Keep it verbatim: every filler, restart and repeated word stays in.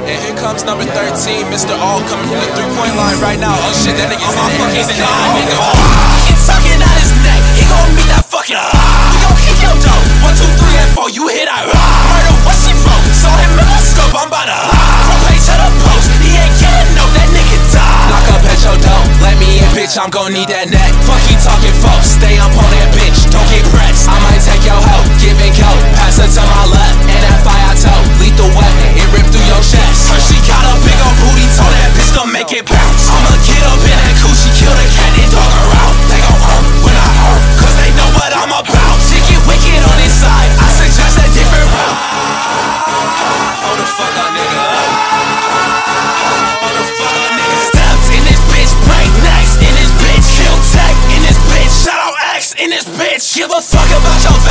And here comes number thirteen, Mister All coming from the three-point line right now. Oh shit, that nigga's in fucking nigga. Fucking sucking out his neck. He gon' meet that fucking. We gon' kick your dough. One, two, three, and four. You hit that. Murder, what she wrote. Saw him in my scope. I'm about to. From page to the post. He ain't getting no. That nigga died. Lock up at your door. Let me in, bitch. I'm gon' need that neck. Fuck you talking, folks. Stay up on that bitch. Don't get pressed. I might take your hoe. Giving coat. Pass her to my left. And that fire toe. Lethal weapon. It ripped through your chest. Her, she got a big ol' booty. Told that bitch gon' make it bounce. I'ma get up in that coochie. Kill the cat and dog her out. They gon' hurt when I hurt. Cause they know what I'm about. She get wicked on his side. I suggest a different route. Hold the fuck up, nigga. Hold the fuck up, nigga. Steps in this bitch. Break necks in this bitch. Kill tech in this bitch. Shout out X in this bitch. Give a fuck about your